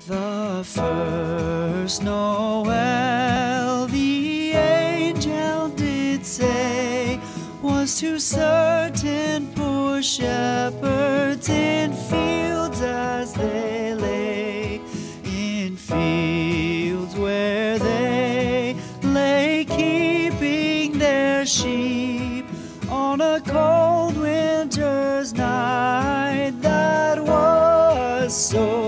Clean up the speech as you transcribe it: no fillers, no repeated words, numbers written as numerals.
The first Noel, the angel did say, was to certain poor shepherds in fields as they lay, in fields where they lay keeping their sheep on a cold winter's night that was so